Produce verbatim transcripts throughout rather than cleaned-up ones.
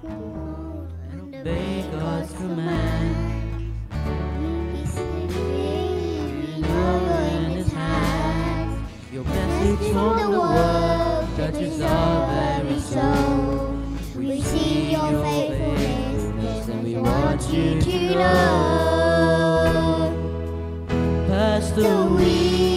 and obey God's command. Your message from the world touches our very soul. We see your faithfulness and we want you to know. Pastor, we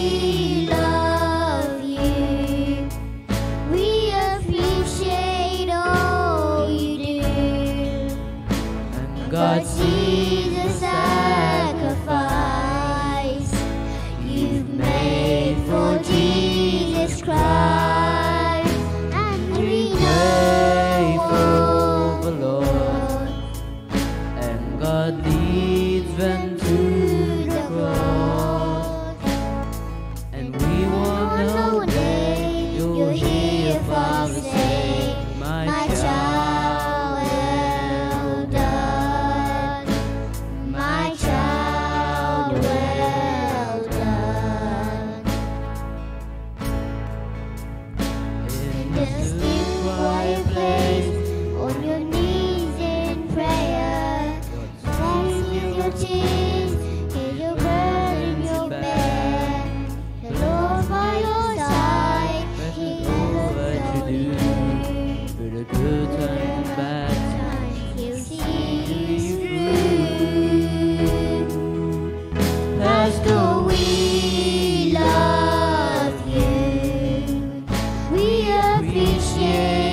love you. We appreciate all you do. And God sees the sacrifice you've made for Jesus Christ, and we know the Lord, and God leads them to the cross, and we want no day you'll hear your Father say, my child, well done, my child, well done. In the still quiet place, on your knees in prayer, God sees your tears, hear your burden, your bear. The Lord by your side, He knows what you do. Through the good times and bad times, He'll see you through. Pastor, we love you. We appreciate